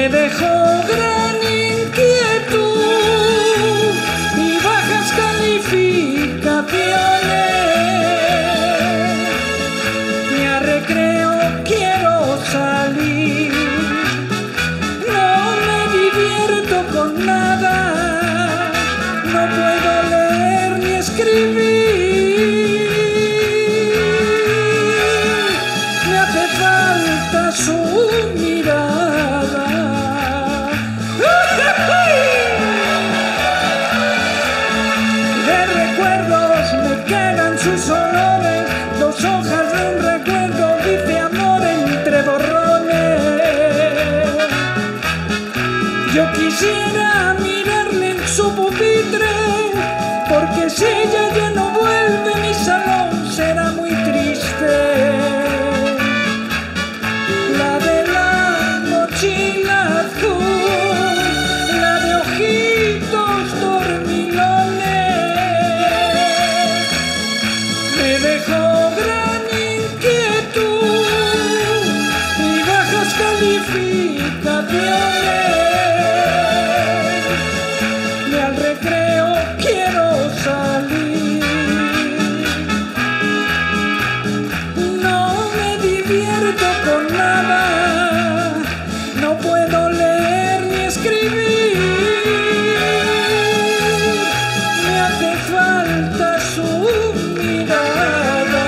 me dejó gran inquietud y bajas calificaciones. Ni a recreo quiero salir, no me divierto con nada, no puedo leer ni escribir. Me hace falta su mirada. De recuerdos me quedan sus olores, 2 hojas de un recuerdo, dice amor entre borrones. Yo quisiera mirarle en su pupitre, porque si ella ya no vuelve mi salón será muy triste. La de la mochila azul, la de ojitos dormilones, me dejó gran inquietud y bajas calificaciones. Ni al recreo quiero salir, no me divierto con nada, no puedo leer ni escribir. Me hace falta su mirada.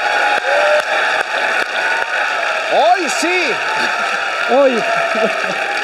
¡Hoy sí! Hoy.